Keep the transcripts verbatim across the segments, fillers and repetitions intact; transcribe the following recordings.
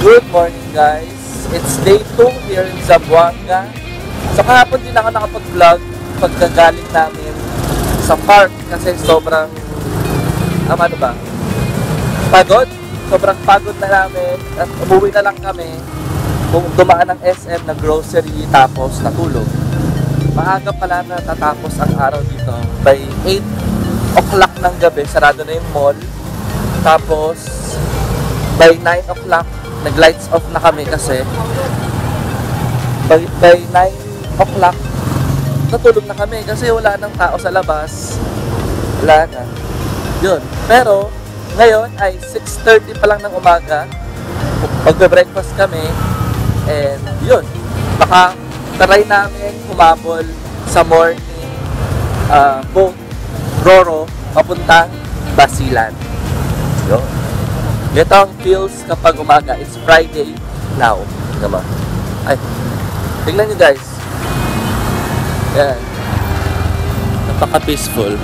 Good morning guys! It's day two here in Zamboanga. So kahapon din ako nakapag-vlog pagkagaling namin sa park kasi sobrang um, ano ba? Pagod. Sobrang pagod na namin at umuwi na lang kami kung dumaan ng S M na grocery tapos natulog. Maaga pala na tatapos ang araw dito. By eight o'clock ng gabi, sarado na yung mall. Tapos by nine o'clock nag-lights off na kami kasi by, by nine o'clock natulog na kami kasi wala nang tao sa labas. Wala na. Yun. Pero ngayon ay six thirty pa lang ng umaga. Magbe-breakfast kami. And yun. Baka taray namin humabol sa morning uh, boat Roro papuntang Basilan. Yun. Ito ang feels kapag umaga. It's Friday now. Diba? Ay, tingnan nyo guys. Yan. Napaka-peaceful.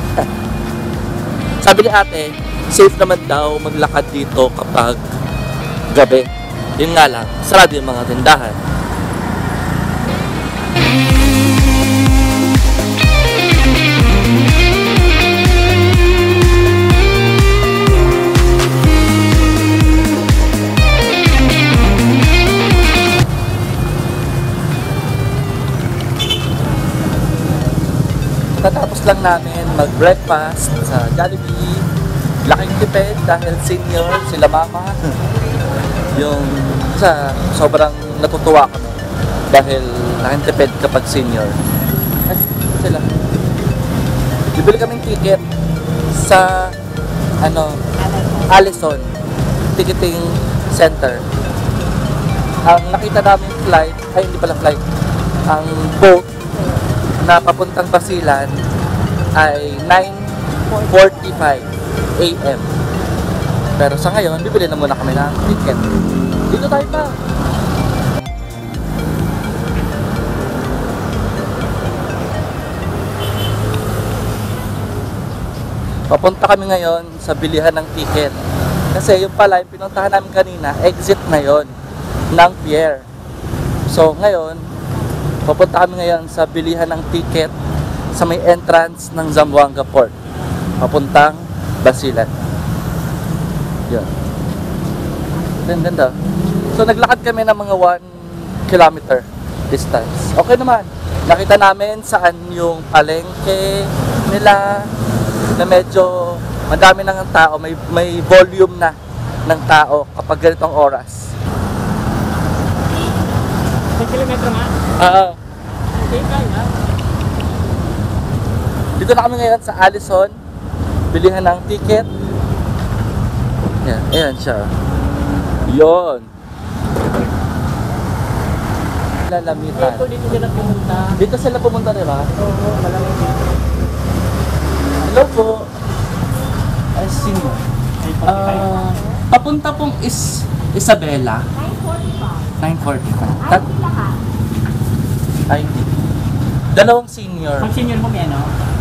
Sabi ni ate, safe naman daw maglakad dito kapag gabi. Yun nga lang, sarado yung mga tindahan. Tatapos lang namin mag-breakfast sa Jollibee. Laking tipid dahil senior sila mama. Yung sa sobrang natutuwa kami dahil laking tipid kapag senior. Ay, sila. Bibili kaming ticket sa ano, Allison Ticketing Center. Ang nakita namin flight, ay hindi pala flight, ang boat na papuntang Basilan ay nine forty-five A M Pero sa ngayon, bibili na muna kami ng ticket. Dito tayo pa. Papunta kami ngayon sa bilihan ng ticket. Kasi yung pala, yung pinuntahan namin kanina, exit na yon ng pier. So ngayon, papunta kami ngayon sa bilihan ng ticket sa may entrance ng Zamboanga Port papuntang Basilan. Yun. Ang ganda. So naglakad kami ng mga one kilometer distance. Okay naman. Nakita namin saan yung palengke nila na medyo madami nang tao. May, may volume na ng tao kapag ganitong oras. one kilometro nga? Oo. Okay, kaya. Dito na kami ngayon sa Allison. Bilihan ng ticket. Yan, ayan siya. Yon. Lalamitan. Dito, dito sila pumunta. Dito sila pumunta, di ba? Oo, malamig dito. Hello po. Ay, sino? Ah, papunta pong is Isabela. nine forty-five. Tat Ay, hindi. Dalawang senior. Pag senior mo, may ano?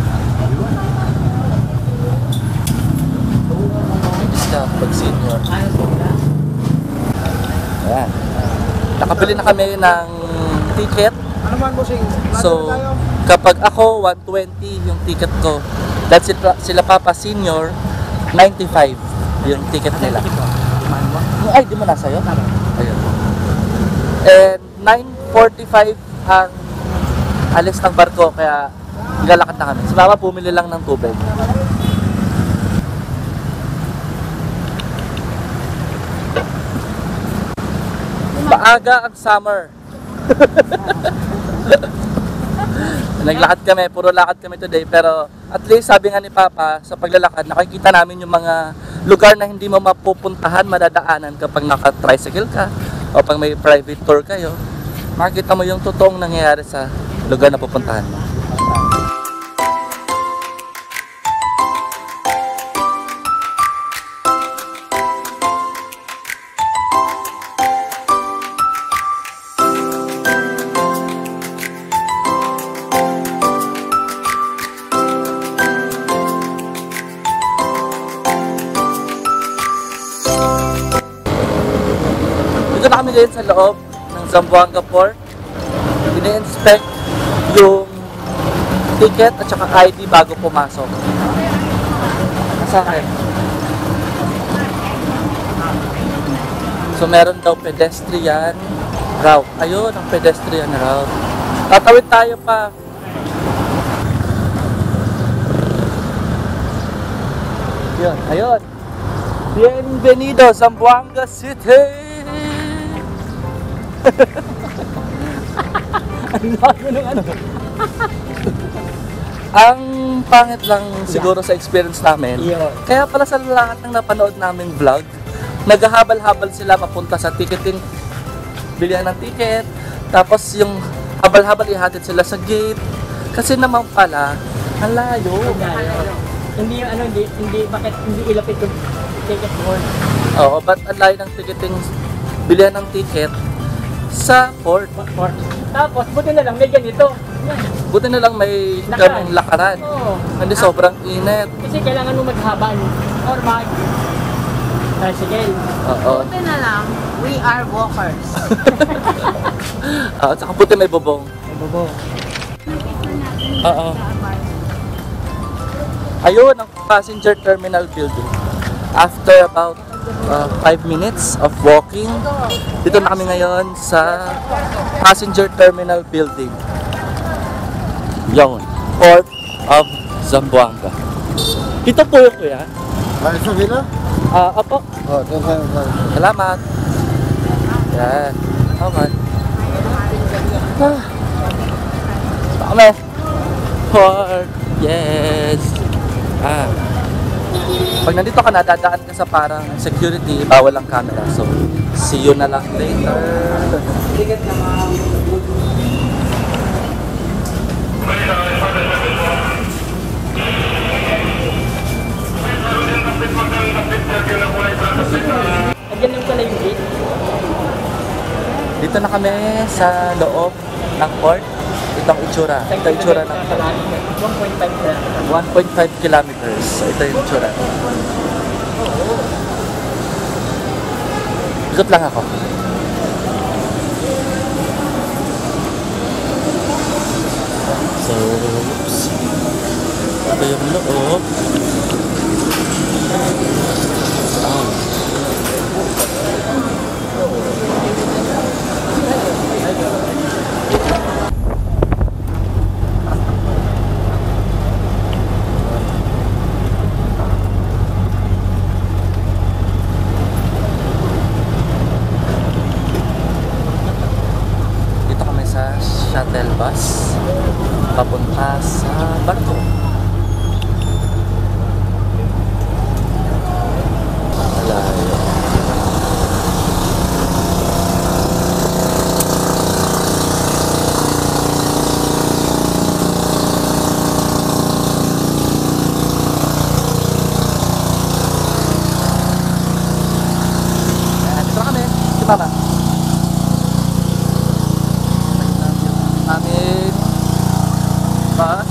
Isda, pag senior. Ano sila? Ayan. Nakabili na kami ng ticket. Ano man po sing? So, kapag ako, one twenty yung ticket ko. Dahil sila, sila papa senior, ninety-five yung ticket nila. Ay, di mo nasa yun? Ayun. And nine forty-five ang alis ng barko, kaya galakad na kami. Si mama pumili lang ng tubig. Maaga ang summer. Naglakad kami, puro lakad kami today, pero at least sabi nga ni Papa, sa paglalakad, nakikita namin yung mga lugar na hindi mo mapupuntahan, madadaanan kapag naka-tricycle ka o pag may private tour kayo. Makikita mo yung totoong nangyayari sa lugar na pupuntahan mo. kami ngayon sa loob ng Zamboanga Port. Ini-inspect yung ticket at saka I D bago pumasok. Sa akin. So meron daw pedestrian route. Ayun, ang pedestrian route. Tatawid tayo pa. Yun, ayun. Bienvenido Zamboanga City! Ang lago ng ano. Ang pangit lang siguro sa experience namin. Yun. Kaya pala sa lahat ng napanood naming vlog, naghahabal-habal sila papunta sa ticketing, bilihan ng ticket, tapos yung habal-habal ihatid sila sa gate. Kasi naman pala, ang layo. Hindi yung ano, hindi, hindi, bakit hindi ilapit yung ticket board? Oo, but ang layo ng ticketing, bilihan ng ticket sa port. Board. Tapos, buti na lang, may ganito. Yan. Buti na lang may Lakaran. kaming lakaran. Oo. Hindi sobrang init. Kasi kailangan mo maghabal or mag tricycle. Oo. Buti na lang, we are walkers. Ah, tsaka buti may bubong. Ay, bobo. Oo. Ayun, ang passenger terminal building. After about uh, five minutes of walking, dito na kami ngayon sa passenger terminal building. Yun, Port of Zamboanga. Dito po yung kuya. Ay, sa villa? Ah, opo. Oh, doon tayo. Salamat. Yan. Okay. Ah. Ito kami. Port. Yes. Ah. Pag nandito ka na, dadaan ka sa parang security, bawal ang camera. So, see you na lang later. Nagyan lang pala yung gate. Dito na kami sa loob ng port. Ito ang itsura. Ito ang itsura ng one point five na. one point five kilometers. Ito yung itsura. Ikot lang ako. So, oops. Ito yung loob. Oh. Dito kami sa shuttle bus papunta sa barko. Malayo. Ayan, dito kami. Si Mama. Amin. Bus.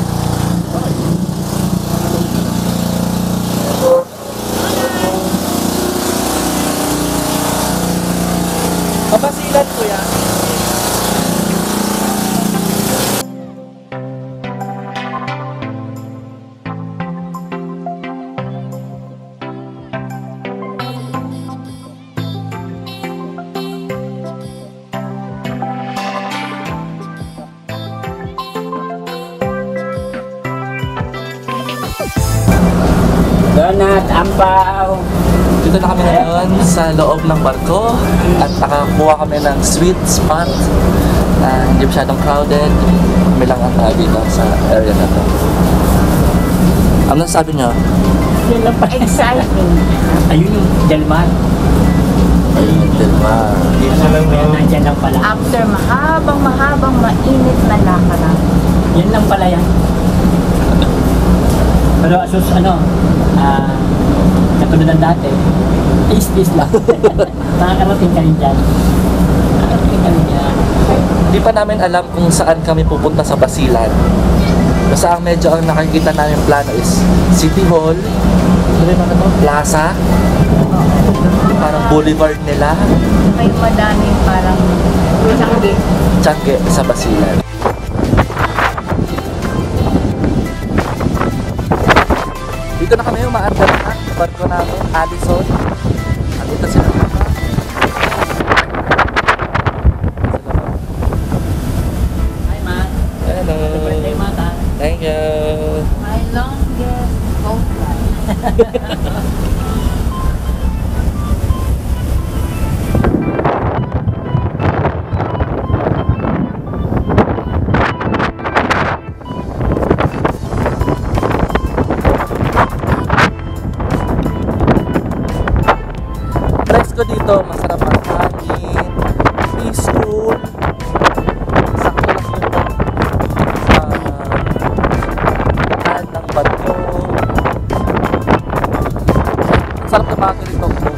Mabasilan ko yan. Donut, ampaw. Dito na kami ngayon sa loob ng barko at nakakuha kami ng sweet spot na hindi masyadong crowded. Kami lang ang tayo dito sa area na to. Ano sabi nyo? Yun lang pala. Exciting. Ayun yung Delmar. Ayun, Dilma. Alam mo yan, nandyan lang pala. After mahabang mahabang mainit na lakaran. Yan lang pala yan. Pero asus ano, ah, katulad ng dati, is-is lang. Nakakarating ka rin dyan. Nakakarating ka rin dyan. Hindi pa namin alam kung saan kami pupunta sa Basilan. Basta ang medyo ang nakikita namin plano is City Hall, Plaza, parang boulevard nila. May madaming parang tsangge. Tiangge sa Basilan. Dito na kami umaandar na sa barko namin, Allison. Andito sila mama. Hi, Ma. Hello. Happy birthday, Mata. Thank you. My longest boat ride. Presko dito, masarap ang hangin, peaceful, sakto lang yung sa daan ng bagyo. Ang sarap na mga ganito